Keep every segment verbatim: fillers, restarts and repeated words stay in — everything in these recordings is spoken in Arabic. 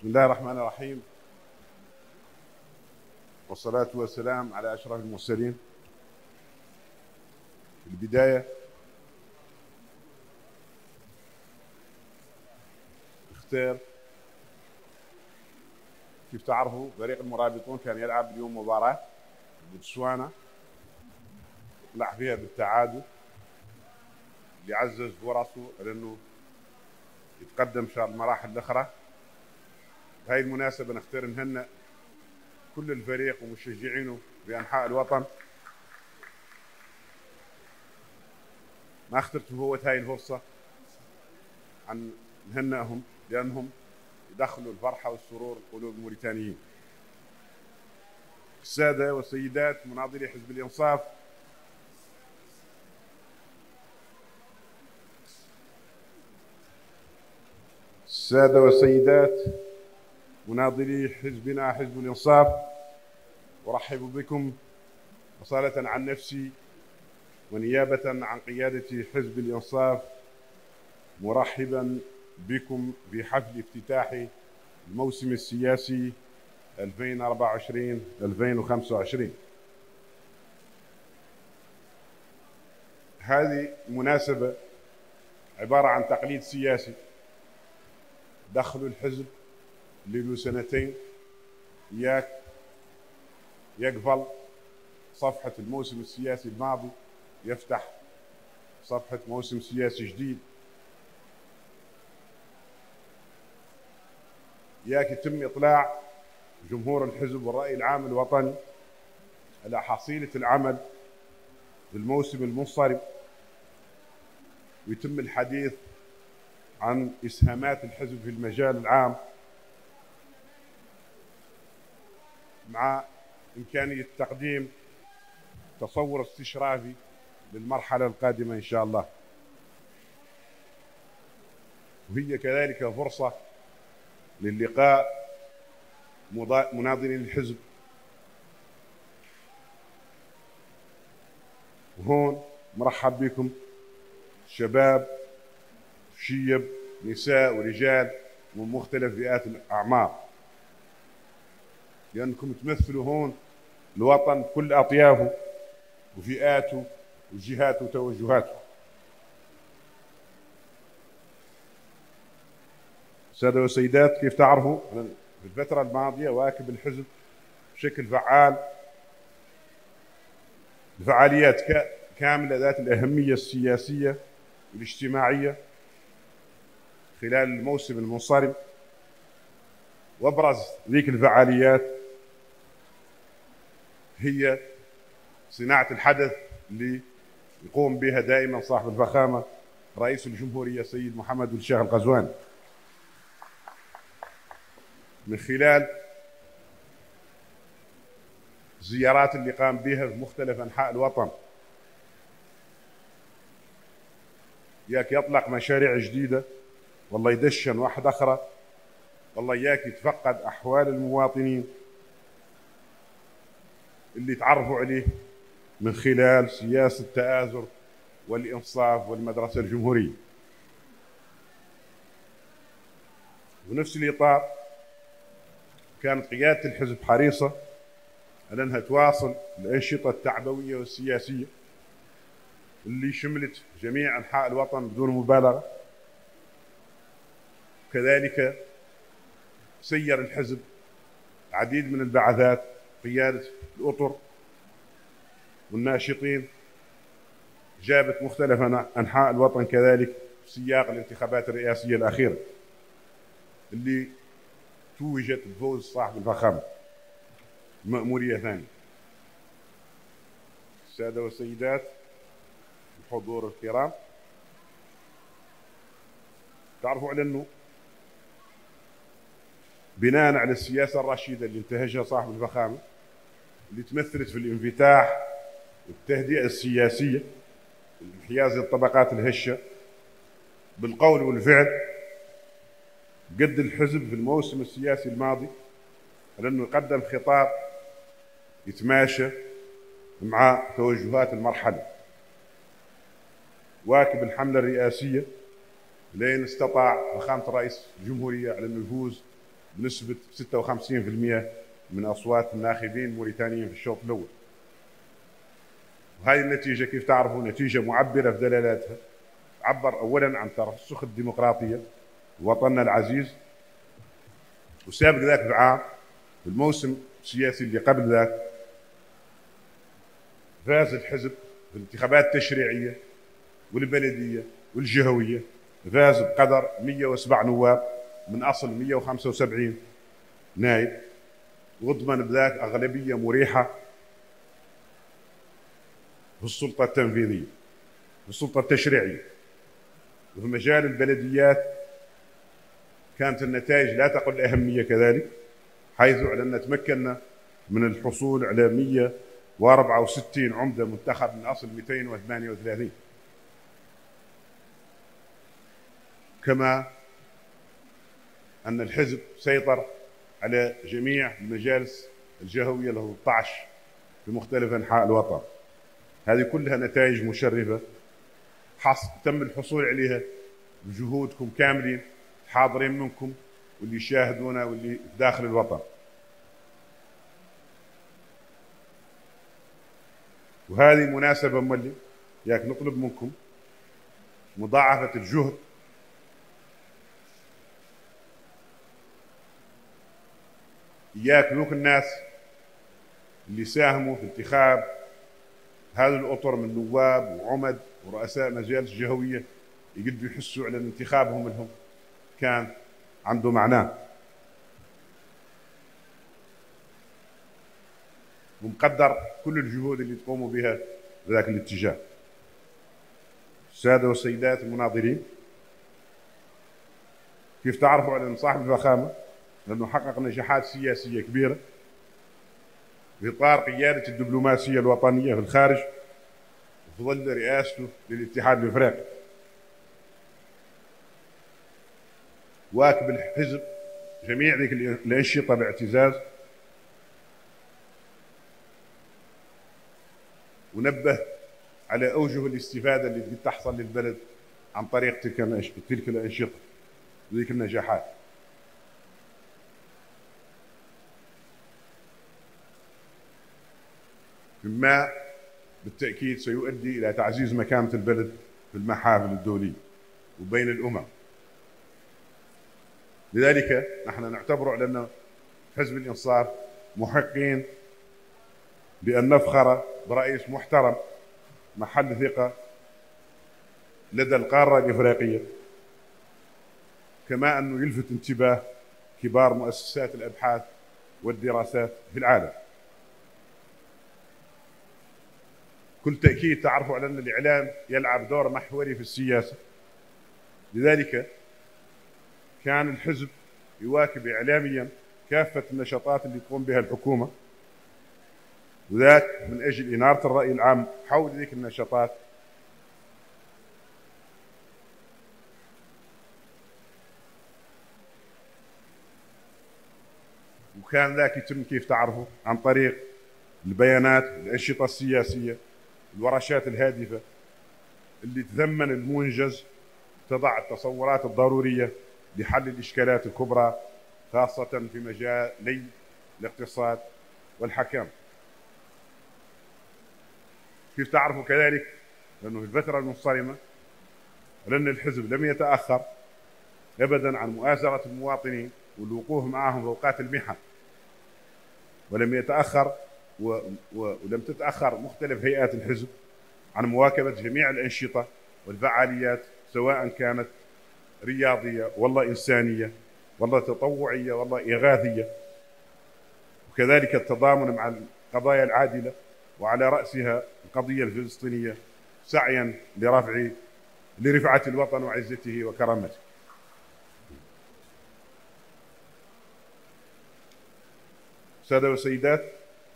بسم الله الرحمن الرحيم، والصلاة والسلام على أشرف المرسلين. في البداية اختار كيف تعرفوا فريق المرابطون كان يلعب اليوم مباراة بوتسوانا طلع فيها بالتعادل اللي عزز فرصه لأنه يتقدم شهر المراحل الأخرى. بهاي المناسبة نختار نهنئ كل الفريق ومشجعينه بأنحاء الوطن. ما اخترت فوت هاي الفرصة عن نهنئهم لأنهم يدخلوا الفرحة والسرور قلوب الموريتانيين. السادة والسيدات مناضلي حزب الإنصاف، السادة والسيدات مناضلي حزبنا حزب الإنصاف، أرحب بكم أصالة عن نفسي ونيابة عن قيادة حزب الإنصاف، مرحبا بكم في حفل افتتاح الموسم السياسي ألفين وأربعة وعشرين ألفين وخمسة وعشرين. هذه المناسبة عبارة عن تقليد سياسي دخلوا الحزب اللي له سنتين ياك يقفل صفحة الموسم السياسي الماضي يفتح صفحة موسم سياسي جديد، ياك يتم إطلاع جمهور الحزب والرأي العام الوطني على حصيلة العمل في الموسم المنصرم، ويتم الحديث عن إسهامات الحزب في المجال العام مع إمكانية تقديم تصور استشرافي للمرحلة القادمة إن شاء الله. وهي كذلك فرصة للقاء مناضلي الحزب، وهون مرحب بكم شباب شيب نساء ورجال من مختلف فئات الأعمار، لأنكم تمثلوا هون الوطن بكل أطيافه وفئاته وجهاته وتوجهاته. سادة والسيدات، كيف تعرفوا في الفترة الماضية واكب الحزب بشكل فعال بفعاليات كاملة ذات الأهمية السياسية والاجتماعية خلال الموسم المنصرم، وابرز ذيك الفعاليات هي صناعة الحدث اللي يقوم بها دائما صاحب الفخامة رئيس الجمهورية السيد محمد بن الشيخ القزواني، من خلال الزيارات اللي قام بها في مختلف أنحاء الوطن، ياك يطلق مشاريع جديدة، والله يدشن واحدة أخرى، والله ياك يتفقد أحوال المواطنين اللي تعرفوا عليه من خلال سياسة التآزر والإنصاف والمدرسة الجمهورية. ونفس الإطار كانت قيادة الحزب حريصة على أنها تواصل الأنشطة التعبوية والسياسية اللي شملت جميع أنحاء الوطن بدون مبالغة. كذلك سير الحزب العديد من البعثات قيادة الأطر والناشطين جابت مختلف أنحاء الوطن، كذلك في سياق الانتخابات الرئاسية الأخيرة اللي توجت بفوز صاحب الفخامة مأمورية ثانية. السادة والسيدات الحضور الكرام، تعرفوا على أنه بناء على السياسة الرشيدة اللي انتهجها صاحب الفخامة اللي تمثلت في الانفتاح والتهدئة السياسية انحياز الطبقات الهشة بالقول والفعل، قد الحزب في الموسم السياسي الماضي على أنه يقدم خطاب يتماشى مع توجهات المرحلة، واكب الحملة الرئاسية لين استطاع فخامة رئيس الجمهورية على أنه يفوز بنسبة ستة وخمسين بالمئة من أصوات الناخبين الموريتانيين في الشوط الأول. وهذه النتيجة كيف تعرفوا نتيجة معبرة في دلالاتها، عبر أولا عن ترسخ الديمقراطية وطننا العزيز. وسابق ذاك بعام في الموسم السياسي اللي قبل ذاك فاز الحزب في الانتخابات التشريعية والبلدية والجهوية، فاز بقدر مئة وسبعة نواب من أصل مئة وخمسة وسبعين نائب، وضمن بذاك أغلبية مريحة في السلطة التنفيذية في السلطة التشريعية. وفي مجال البلديات كانت النتائج لا تقل أهمية كذلك، حيث أننا تمكنا من الحصول على مئة وأربعة وستين عمدة منتخب من أصل مئتين وثمانية وثلاثين، كما أن الحزب سيطر على جميع المجالس الجهوية ال ثلاثة عشر في مختلف أنحاء الوطن. هذه كلها نتائج مشرفة حص تم الحصول عليها بجهودكم كاملين، حاضرين منكم واللي يشاهدونا واللي داخل الوطن. وهذه مناسبة مولي ياك نطلب منكم مضاعفة الجهد إياك ذوك الناس اللي ساهموا في انتخاب هذه الأطر من نواب وعمد ورؤساء مجالس جهوية يقدروا يحسوا على ان انتخابهم لهم كان عنده معناه، ومقدر كل الجهود اللي تقوموا بها بذاك الاتجاه. السادة والسيدات المناظرين، كيف تعرفوا على صاحب الفخامة لأنه حقق نجاحات سياسية كبيرة في إطار قيادة الدبلوماسية الوطنية في الخارج وفي ظل رئاسته للاتحاد الإفريقي. واكب الحزب جميع ذيك الأنشطة باعتزاز، ونبه على أوجه الاستفادة اللي قد تحصل للبلد عن طريق تلك تلك الأنشطة وذيك النجاحات. مما بالتأكيد سيؤدي إلى تعزيز مكانة البلد في المحافل الدولية وبين الأمم. لذلك نحن نعتبر على أن حزب الإنصاف محقين بأن نفخر برئيس محترم محل ثقة لدى القارة الإفريقية، كما أنه يلفت انتباه كبار مؤسسات الأبحاث والدراسات في العالم. كل تأكيد تعرفوا على أن الإعلام يلعب دور محوري في السياسة، لذلك كان الحزب يواكب إعلاميا كافة النشاطات اللي تقوم بها الحكومة، وذاك من أجل إنارة الرأي العام حول ذيك النشاطات وكان ذاك يتم كيف تعرفوا عن طريق البيانات، الأنشطة السياسية، الورشات الهادفة اللي تضمن المنجز، تضع التصورات الضرورية لحل الإشكالات الكبرى خاصة في مجالي الاقتصاد والحكم. كيف تعرفوا كذلك لأنه في الفترة المنصرمة لأن الحزب لم يتأخر أبدا عن مؤازرة المواطنين والوقوف معهم في أوقات المحن، ولم يتأخر و... و... ولم تتأخر مختلف هيئات الحزب عن مواكبة جميع الأنشطة والفعاليات، سواء كانت رياضية والله إنسانية والله تطوعية والله إغاثية، وكذلك التضامن مع القضايا العادلة وعلى رأسها القضية الفلسطينية، سعيا لرفع لرفعة الوطن وعزته وكرامته. سادة وسيدات،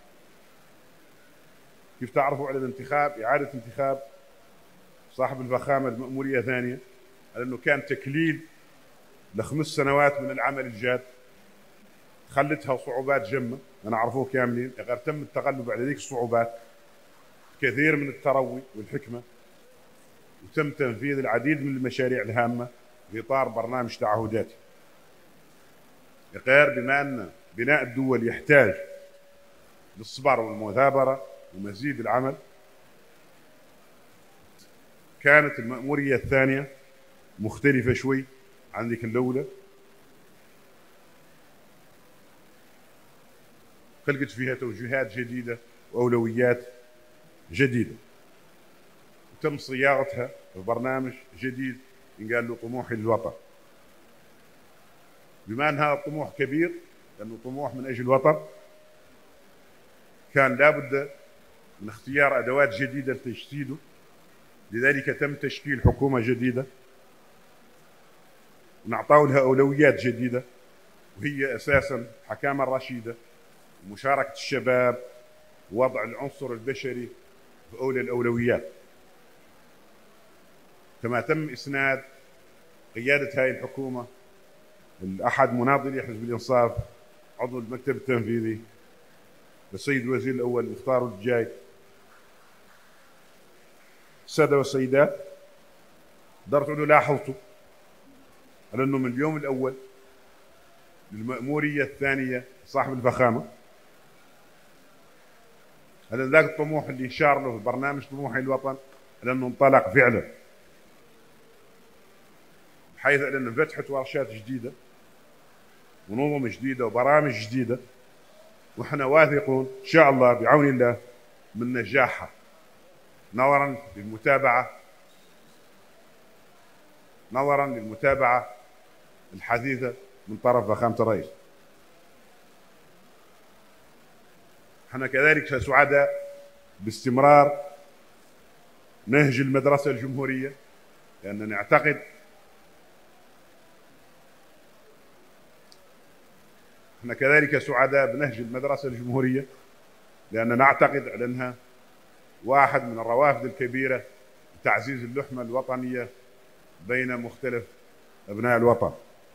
كيف تعرفوا على الانتخاب إعادة انتخاب صاحب الفخامة المأمورية ثانية، على أنه كان تكليل لخمس سنوات من العمل الجاد خلتها صعوبات جمة نعرفوه كاملين، غير تم التغلب على ذيك الصعوبات كثير من التروي والحكمة، وتم تنفيذ العديد من المشاريع الهامة في إطار برنامج تعهداتي. غير بما أن بناء الدول يحتاج للصبر والمثابرة ومزيد العمل، كانت المأمورية الثانية مختلفة شوي عن ذيك الأولى، خلقت فيها توجيهات جديدة وأولويات جديدة، وتم صياغتها في برنامج جديد ينقال له طموح الوطن. بما أن هذا الطموح كبير، لأنه طموح من أجل الوطن، كان لابد من اختيار أدوات جديدة لتجسيده، لذلك تم تشكيل حكومة جديدة ونعطوا لها أولويات جديدة، وهي أساساً حكامة رشيدة ومشاركة الشباب ووضع العنصر البشري في أولى الأولويات. كما تم إسناد قيادة هذه الحكومة لأحد مناضلي حزب الإنصاف عضو المكتب التنفيذي للسيد الوزير الأول مختار الجاي. السادة والسيدات، قدرتوا أنه لاحظتوا على أنه من اليوم الأول للمأمورية الثانية صاحب الفخامة، هذا ذاك الطموح اللي اشار له في برنامج طموح الوطن، على أنه انطلق فعلا، بحيث أنه فتحت ورشات جديدة ونظم جديدة وبرامج جديدة، وإحنا واثقون إن شاء الله بعون الله من نجاحها، نظرا للمتابعة نظرا للمتابعة الحديثة من طرف فخامة الرئيس. احنا كذلك سعداء باستمرار نهج المدرسة الجمهورية، لأننا نعتقد احنا كذلك سعداء بنهج المدرسة الجمهورية لأننا نعتقد على أنها واحد من الروافد الكبيرة لتعزيز اللحمة الوطنية بين مختلف أبناء الوطن.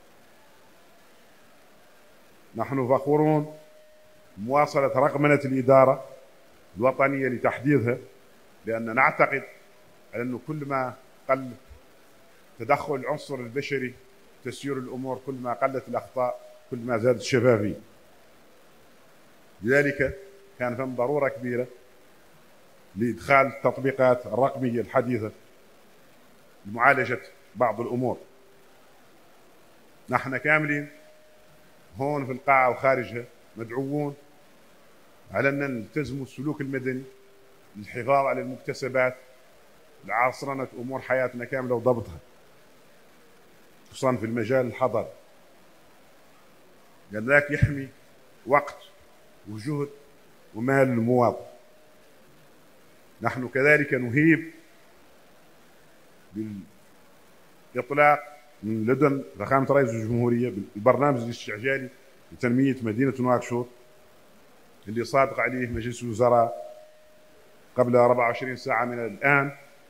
نحن فخورون بمواصلة رقمنة الإدارة الوطنية لتحديثها، لأننا نعتقد على أنه كل ما قل تدخل العنصر البشري تسيير الأمور، كل ما قلت الأخطاء، كل ما زادت الشفافية. لذلك كان ثم ضرورة كبيرة لإدخال التطبيقات الرقمية الحديثة لمعالجة بعض الأمور. نحن كاملين هون في القاعة وخارجها مدعوون على أن نلتزم السلوك المدني للحفاظ على المكتسبات لعصرنة أمور حياتنا كاملة وضبطها، خصوصا في المجال الحضري، لأن ذاك يحمي وقت وجهد ومال المواطن. نحن كذلك نهيب بالإطلاق من لدن فخامة رئيس الجمهورية بالبرنامج الاستعجالي لتنمية مدينة نواكشوط، اللي صادق عليه مجلس الوزراء قبل أربع وعشرين ساعة من الآن،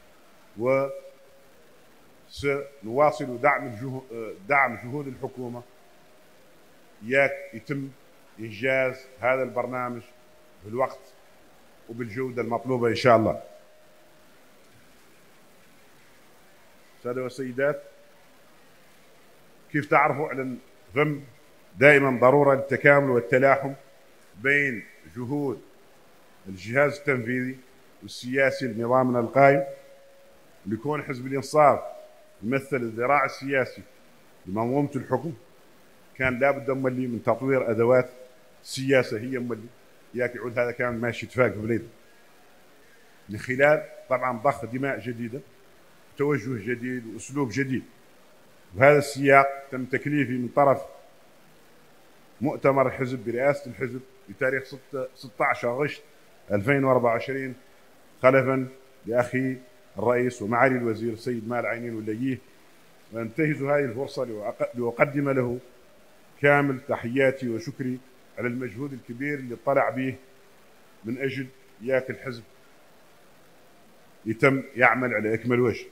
وسنواصل دعم الجهود دعم جهود الحكومة ياك يتم إنجاز هذا البرنامج بالوقت وبالجودة المطلوبة إن شاء الله. سادة والسيدات، كيف تعرفوا على ثم دائما ضرورة للتكامل والتلاحم بين جهود الجهاز التنفيذي والسياسي لنظامنا القائم، ليكون حزب الإنصاف يمثل الذراع السياسي لمنظومة الحكم، كان لابد مولي من تطوير أدوات السياسة هي مولي ياك يعود هذا كان ماشي اتفاق في بليده، من خلال طبعا ضخ دماء جديدة وتوجه جديد وأسلوب جديد. وهذا السياق تم تكليفي من طرف مؤتمر الحزب برئاسة الحزب بتاريخ ستة عشر أغسطس ألفين وأربعة وعشرين، خلفا لأخي الرئيس ومعالي الوزير السيد مال عينين واللييه، وانتهز هذه الفرصة لأقدم له كامل تحياتي وشكري على المجهود الكبير اللي طلع به من أجل ياك الحزب يتم يعمل على أكمل وجه.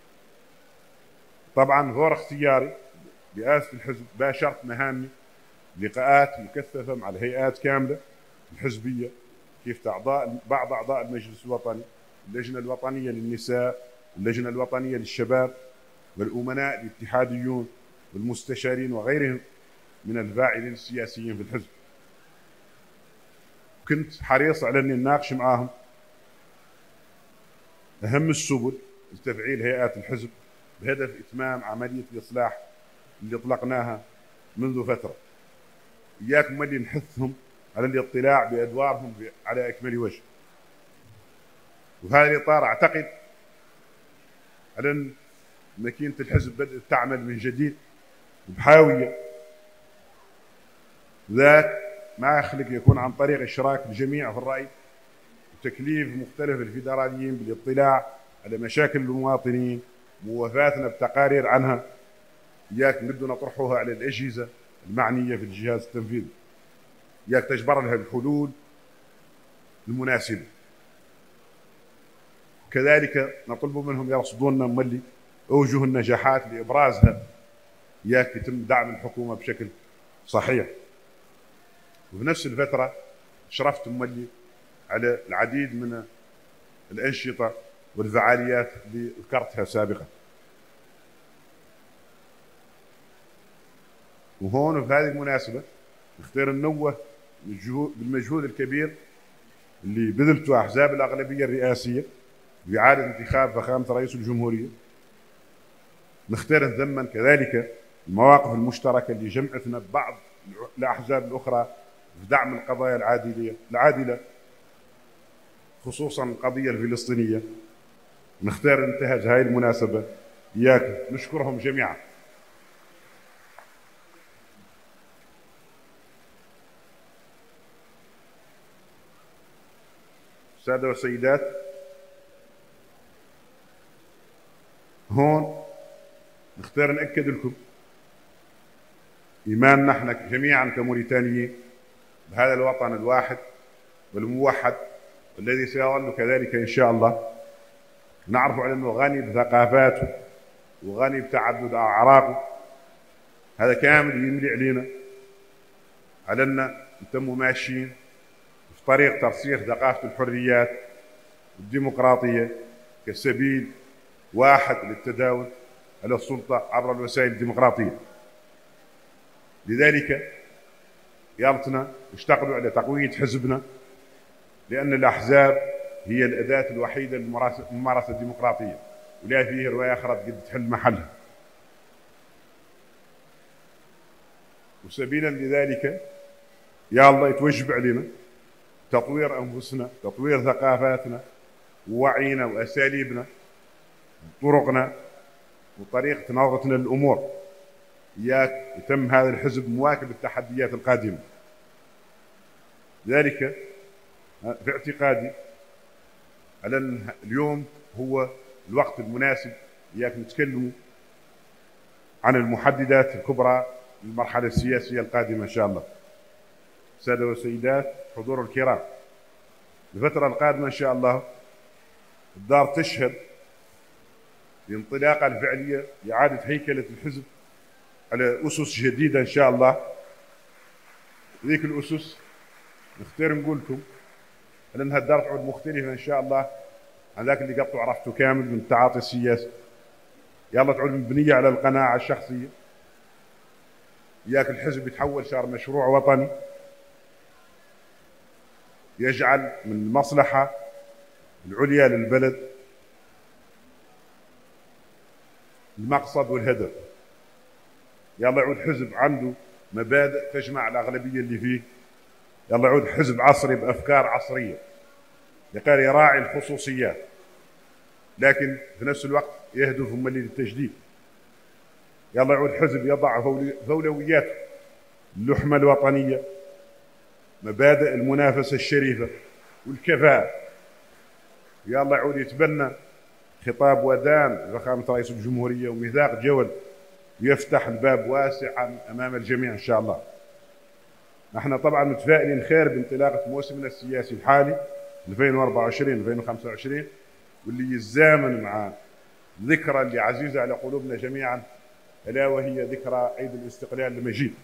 طبعا غير اختياري رئاسة الحزب باشرت مهامي لقاءات مكثفة مع الهيئات كاملة الحزبية، كيف أعضاء بعض أعضاء المجلس الوطني، اللجنة الوطنية للنساء، اللجنة الوطنية للشباب، والأمناء الاتحاديون والمستشارين وغيرهم من الفاعلين السياسيين في الحزب. كنت حريص على اني نناقش معاهم اهم السبل لتفعيل هيئات الحزب بهدف اتمام عمليه الاصلاح اللي اطلقناها منذ فتره. اياكم اللي نحثهم على الاطلاع بادوارهم على اكمل وجه. وفي هذا الاطار اعتقد على ان ماكينه الحزب بدات تعمل من جديد بحاويه، ذاك ما يخلق يكون عن طريق اشراك الجميع في الراي وتكليف مختلف الفيدراليين بالاطلاع على مشاكل المواطنين، موافاتنا بتقارير عنها، اياك نبدو نطرحوها على الاجهزه المعنيه في الجهاز التنفيذي، اياك تجبر لها الحلول المناسبه. كذلك نطلب منهم يرصدون لنا ملي اوجه النجاحات لابرازها، اياك يتم دعم الحكومه بشكل صحيح. وفي نفس الفتره شرفت ملي على العديد من الانشطه والفعاليات اللي ذكرتها سابقا. وهون وفي هذه المناسبه نختار ننوه بالمجهود الكبير اللي بذلته احزاب الاغلبيه الرئاسيه باعاده انتخاب فخامه رئيس الجمهوريه. نختار نثمن كذلك المواقف المشتركه اللي جمعتنا ببعض الاحزاب الاخرى في دعم القضايا العادله العادله خصوصا القضيه الفلسطينيه. نختار ننتهز هذه المناسبه اياك نشكرهم جميعا. ساده وسيدات، هون نختار نأكد لكم إيماننا احنا جميعا كموريتانيين بهذا الوطن الواحد والموحد والذي سيظل كذلك إن شاء الله. نعرف على أنه غني بثقافاته وغني بتعدد أعراقه، هذا كامل يملي علينا على أن نتم ماشيين في طريق ترسيخ ثقافة الحريات والديمقراطية كسبيل واحد للتداول على السلطة عبر الوسائل الديمقراطية. لذلك يارتنا اشتغلوا على تقوية حزبنا، لأن الأحزاب هي الأداة الوحيدة للممارسة الديمقراطية، ولا فيه رواية أخرى قد تحل محلها. وسبيلا لذلك يا الله يتوجب علينا تطوير أنفسنا، تطوير ثقافاتنا ووعينا وأساليبنا طرقنا وطريقة نظرتنا للأمور. إياك يتم هذا الحزب مواكب التحديات القادمة. لذلك في اعتقادي على أن اليوم هو الوقت المناسب إياك نتكلم عن المحددات الكبرى للمرحلة السياسية القادمة إن شاء الله. سادة وسيدات حضور الكرام، الفترة القادمة إن شاء الله الدار تشهد الانطلاقة الفعلية لإعادة هيكلة الحزب على أسس جديدة إن شاء الله. ذيك الأسس نختار نقول لكم على أنها الدار تعود مختلفة إن شاء الله عن ذاك اللي قبل عرفته كامل من التعاطي السياسي. يلا تعود مبنية على القناعة الشخصية. ياك الحزب يتحول صار مشروع وطني يجعل من المصلحة العليا للبلد المقصد والهدف. يلا يعود حزب عنده مبادئ تجمع الأغلبية اللي فيه. يلا يعود حزب عصري بأفكار عصرية يقدر يراعي الخصوصيات، لكن في نفس الوقت يهدف ملي للتجديد. يلا يعود حزب يضع أولوياته اللحمة الوطنية، مبادئ المنافسة الشريفة والكفاءة. يلا يعود يتبنى خطاب ودان فخامة رئيس الجمهورية وميثاق جول يفتح الباب واسعا أمام الجميع إن شاء الله. نحن طبعا متفائلين خير بانطلاقة موسمنا السياسي الحالي ألفين وأربعة وعشرين ألفين وخمسة وعشرين، واللي يتزامن مع ذكرى اللي عزيزة على قلوبنا جميعا، ألا وهي ذكرى عيد الاستقلال المجيد.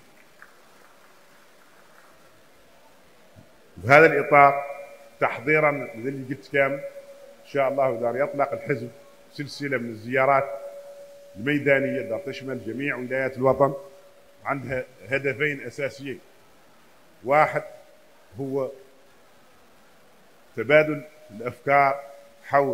بهذا الإطار تحضيرا للي قلت كامل إن شاء الله دار يطلق الحزب سلسلة من الزيارات الميدانية دار تشمل جميع ولايات الوطن عندها هدفين أساسيين. واحد هو تبادل الأفكار حول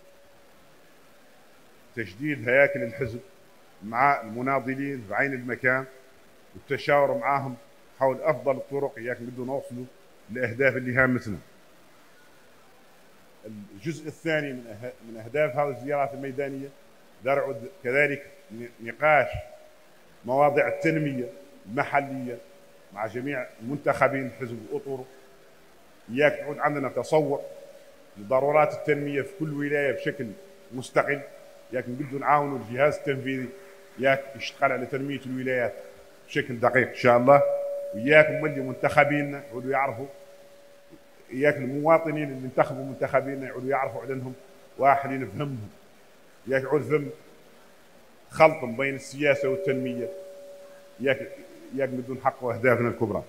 تجديد هياكل الحزب مع المناضلين في عين المكان، والتشاور معاهم حول أفضل الطرق إياك بدنا نوصلوا لأهداف اللي هامتنا. الجزء الثاني من من أهداف هذه الزيارات الميدانية درعد كذلك نقاش مواضيع التنمية المحلية مع جميع المنتخبين الحزب وأطره. إياك تعود عندنا تصور لضرورات التنمية في كل ولاية بشكل مستقل. إياك نقدروا نعاونوا الجهاز التنفيذي إياك يشتغل على تنمية الولايات بشكل دقيق إن شاء الله. وإياكم اللي منتخبيننا يعودوا يعرفوا، إياك المواطنين اللي انتخبوا منتخبيننا يعودوا يعرفوا عليهم واحدين بهمهم. إياك يعود ذم خلط بين السياسة والتنمية. إياك إياك بدون نحققوا أهدافنا الكبرى.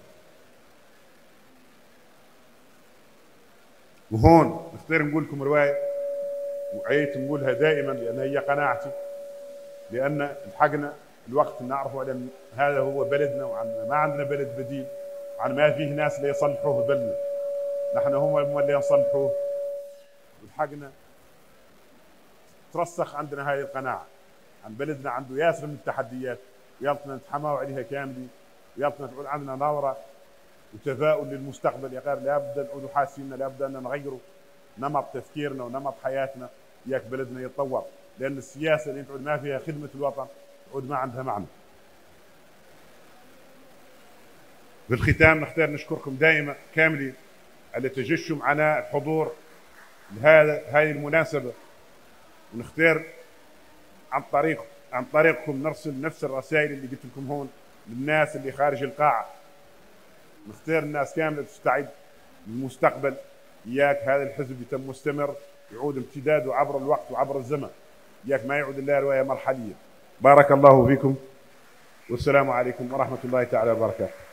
وهون نختار نقول لكم رواية وعيت نقولها دائما لأن هي قناعتي، لأن الحقنا الوقت نعرفوا على هذا هو بلدنا، وعن ما عندنا بلد بديل، وعن ما فيه ناس اللي يصلحوه بلدنا. نحن هم اللي يصلحوه. والحقنا ترسخ عندنا هذه القناعة عن بلدنا عنده ياسر من التحديات، ويلطنا نتحماوا عليها كاملين، ويلطنا تعود عندنا نظرة وتفاؤل للمستقبل. يا غير لابد نعودوا حاسين لابد أن نغيروا نمط تفكيرنا ونمط حياتنا ياك بلدنا يتطور، لأن السياسة اللي تعود ما فيها خدمة الوطن تعود ما عندها معنى. بالختام نختار نشكركم دائما كاملين على تجشم معنا الحضور لهذا هذه المناسبة، ونختار عن طريق عن طريقكم نرسل نفس الرسائل اللي قلت لكم هون للناس اللي خارج القاعة. نختار الناس كاملة تستعد للمستقبل. إياك هذا الحزب يتم مستمر يعود امتداده عبر الوقت وعبر الزمن. إياك ما يعود إلا رواية مرحلية. بارك الله فيكم والسلام عليكم ورحمة الله تعالى وبركاته.